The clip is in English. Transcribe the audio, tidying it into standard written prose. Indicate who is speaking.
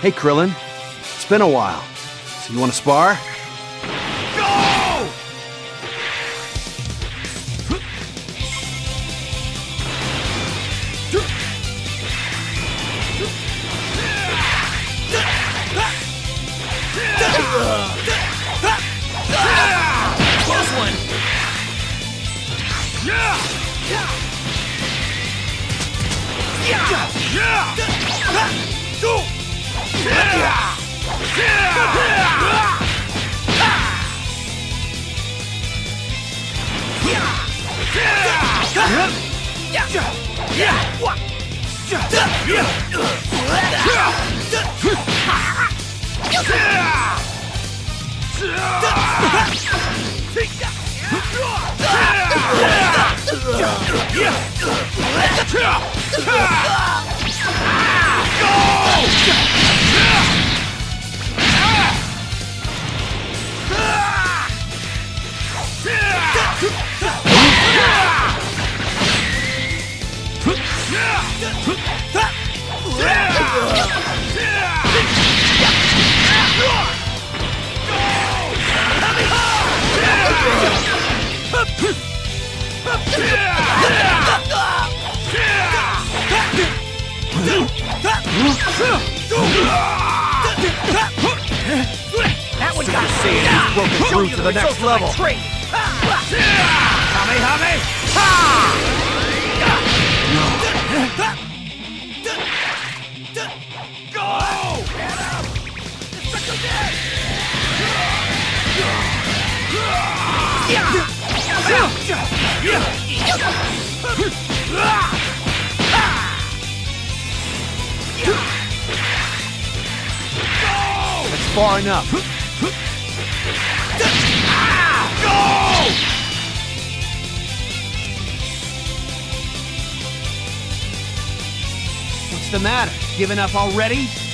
Speaker 1: Hey, Krillin. It's been a while. So you want to spar?
Speaker 2: Go! Close one! Yeah! Go! That one got saved. He's broken through to the next level.
Speaker 1: That's far enough. What's the matter? Giving up already?